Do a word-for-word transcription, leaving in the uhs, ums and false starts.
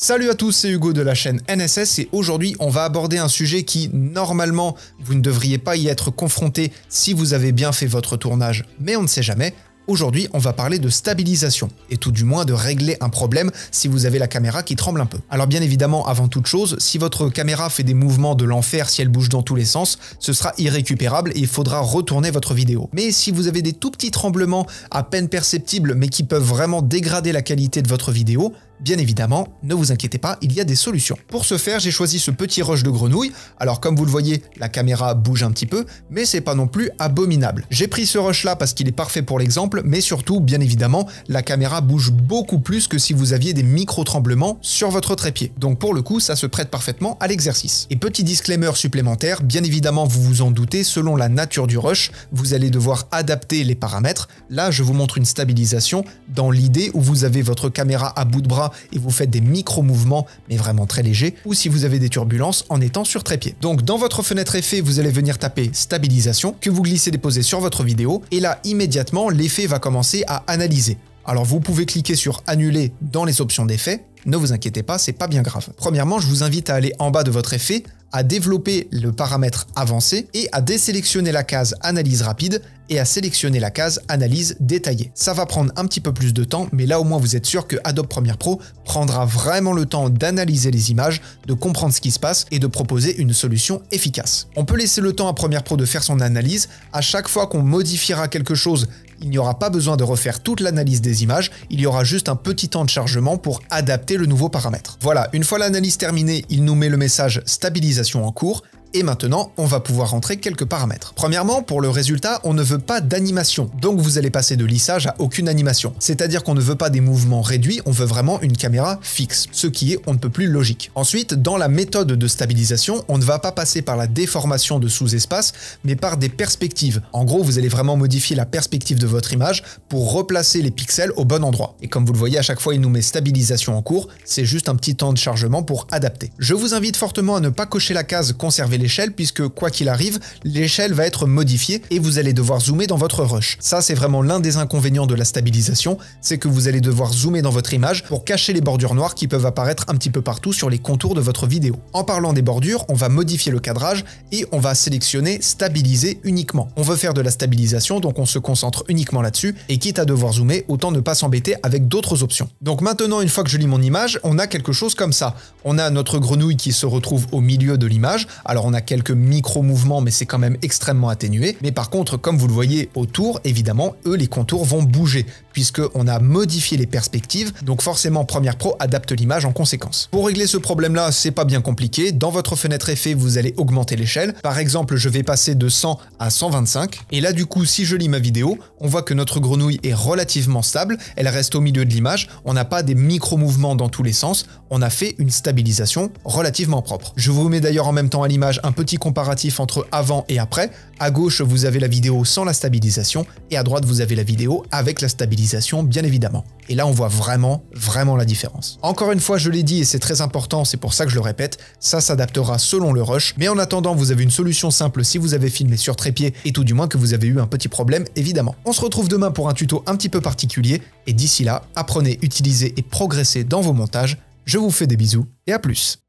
Salut à tous, c'est Hugo de la chaîne N S S et aujourd'hui on va aborder un sujet qui, normalement, vous ne devriez pas y être confronté si vous avez bien fait votre tournage, mais on ne sait jamais. Aujourd'hui, on va parler de stabilisation, et tout du moins de régler un problème si vous avez la caméra qui tremble un peu. Alors bien évidemment, avant toute chose, si votre caméra fait des mouvements de l'enfer, si elle bouge dans tous les sens, ce sera irrécupérable et il faudra retourner votre vidéo. Mais si vous avez des tout petits tremblements à peine perceptibles mais qui peuvent vraiment dégrader la qualité de votre vidéo, bien évidemment, ne vous inquiétez pas, il y a des solutions. Pour ce faire, j'ai choisi ce petit rush de grenouille. Alors comme vous le voyez, la caméra bouge un petit peu, mais c'est pas non plus abominable. J'ai pris ce rush là parce qu'il est parfait pour l'exemple, mais surtout, bien évidemment, la caméra bouge beaucoup plus que si vous aviez des micro-tremblements sur votre trépied. Donc pour le coup, ça se prête parfaitement à l'exercice. Et petit disclaimer supplémentaire, bien évidemment, vous vous en doutez, selon la nature du rush, vous allez devoir adapter les paramètres. Là, je vous montre une stabilisation dans l'idée où vous avez votre caméra à bout de bras et vous faites des micro-mouvements, mais vraiment très légers, ou si vous avez des turbulences en étant sur trépied. Donc dans votre fenêtre effet, vous allez venir taper stabilisation, que vous glissez-déposez sur votre vidéo, et là, immédiatement, l'effet va commencer à analyser. Alors vous pouvez cliquer sur annuler dans les options d'effet, ne vous inquiétez pas, c'est pas bien grave. Premièrement, je vous invite à aller en bas de votre effet, à développer le paramètre avancé et à désélectionner la case analyse rapide et à sélectionner la case analyse détaillée. Ça va prendre un petit peu plus de temps, mais là au moins vous êtes sûr que Adobe Premiere Pro prendra vraiment le temps d'analyser les images, de comprendre ce qui se passe et de proposer une solution efficace. On peut laisser le temps à Premiere Pro de faire son analyse. À chaque fois qu'on modifiera quelque chose, il n'y aura pas besoin de refaire toute l'analyse des images, il y aura juste un petit temps de chargement pour adapter le nouveau paramètre. Voilà, une fois l'analyse terminée, il nous met le message stabilisation en cours. Et maintenant, on va pouvoir rentrer quelques paramètres. Premièrement, pour le résultat, on ne veut pas d'animation. Donc vous allez passer de lissage à aucune animation. C'est-à-dire qu'on ne veut pas des mouvements réduits, on veut vraiment une caméra fixe. Ce qui est on ne peut plus logique. Ensuite, dans la méthode de stabilisation, on ne va pas passer par la déformation de sous-espace, mais par des perspectives. En gros, vous allez vraiment modifier la perspective de votre image pour replacer les pixels au bon endroit. Et comme vous le voyez, à chaque fois, il nous met stabilisation en cours. C'est juste un petit temps de chargement pour adapter. Je vous invite fortement à ne pas cocher la case conserver l'échelle, puisque quoi qu'il arrive, l'échelle va être modifiée et vous allez devoir zoomer dans votre rush. Ça, c'est vraiment l'un des inconvénients de la stabilisation, c'est que vous allez devoir zoomer dans votre image pour cacher les bordures noires qui peuvent apparaître un petit peu partout sur les contours de votre vidéo. En parlant des bordures, on va modifier le cadrage et on va sélectionner stabiliser uniquement. On veut faire de la stabilisation, donc on se concentre uniquement là-dessus et quitte à devoir zoomer, autant ne pas s'embêter avec d'autres options. Donc maintenant, une fois que je lis mon image, on a quelque chose comme ça. On a notre grenouille qui se retrouve au milieu de l'image. Alors on a quelques micro-mouvements, mais c'est quand même extrêmement atténué. Mais par contre, comme vous le voyez autour, évidemment, eux, les contours vont bouger, puisqu'on a modifié les perspectives, donc forcément Premiere Pro adapte l'image en conséquence. Pour régler ce problème-là, c'est pas bien compliqué. Dans votre fenêtre effet, vous allez augmenter l'échelle. Par exemple, je vais passer de cent à cent vingt-cinq. Et là, du coup, si je lis ma vidéo, on voit que notre grenouille est relativement stable. Elle reste au milieu de l'image. On n'a pas des micro-mouvements dans tous les sens. On a fait une stabilisation relativement propre. Je vous mets d'ailleurs en même temps à l'image un petit comparatif entre avant et après. À gauche, vous avez la vidéo sans la stabilisation et à droite, vous avez la vidéo avec la stabilisation, bien évidemment. Et là, on voit vraiment, vraiment la différence. Encore une fois, je l'ai dit et c'est très important, c'est pour ça que je le répète, ça s'adaptera selon le rush. Mais en attendant, vous avez une solution simple si vous avez filmé sur trépied et tout du moins que vous avez eu un petit problème, évidemment. On se retrouve demain pour un tuto un petit peu particulier et d'ici là, apprenez, utilisez et progressez dans vos montages. Je vous fais des bisous et à plus.